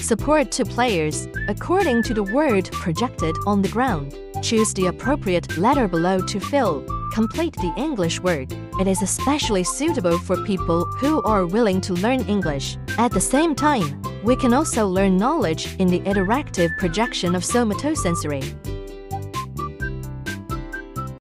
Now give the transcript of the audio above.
support to players, according to the word projected on the ground. Choose the appropriate letter below to fill. Complete the English word. It is especially suitable for people who are willing to learn English. At the same time, we can also learn knowledge in the interactive projection of somatosensory.